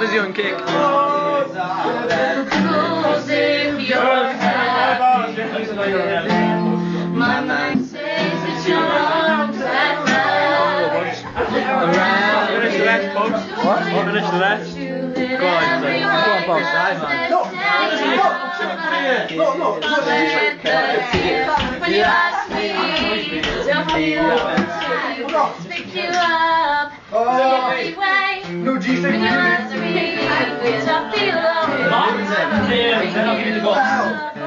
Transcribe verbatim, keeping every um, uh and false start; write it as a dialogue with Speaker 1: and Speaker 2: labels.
Speaker 1: physio and kick.
Speaker 2: My mind says that you're wrong that night.
Speaker 3: Finish the left, folks.
Speaker 1: What?
Speaker 3: Finish the left.
Speaker 1: Go on, go on, Bob.
Speaker 2: No, no, no. When you ask me, don't feel pick you up. Every way.
Speaker 4: No G
Speaker 2: When you ask me, don't feel alone.
Speaker 3: Then I'll give you the box.